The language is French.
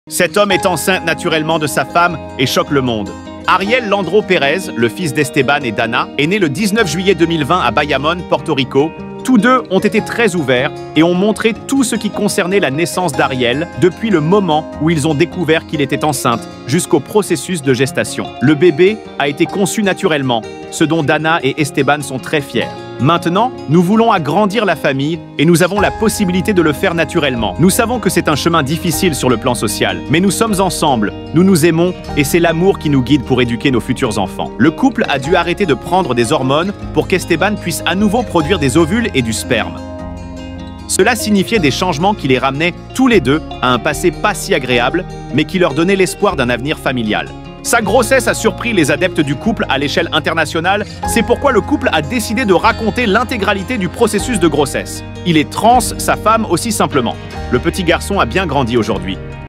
Cet homme est enceinte naturellement de sa femme et choque le monde. Ariel Landro Pérez, le fils d'Esteban et d'Anna, est né le 19 juillet 2020 à Bayamón, Porto Rico. Tous deux ont été très ouverts et ont montré tout ce qui concernait la naissance d'Ariel depuis le moment où ils ont découvert qu'il était enceinte jusqu'au processus de gestation. Le bébé a été conçu naturellement, ce dont Dana et Esteban sont très fiers. Maintenant, nous voulons agrandir la famille et nous avons la possibilité de le faire naturellement. Nous savons que c'est un chemin difficile sur le plan social, mais nous sommes ensemble, nous nous aimons et c'est l'amour qui nous guide pour éduquer nos futurs enfants. Le couple a dû arrêter de prendre des hormones pour qu'Esteban puisse à nouveau produire des ovules et du sperme. Cela signifiait des changements qui les ramenaient tous les deux à un passé pas si agréable, mais qui leur donnaient l'espoir d'un avenir familial. Sa grossesse a surpris les adeptes du couple à l'échelle internationale, c'est pourquoi le couple a décidé de raconter l'intégralité du processus de grossesse. Il est trans, sa femme aussi simplement. Le petit garçon a bien grandi aujourd'hui.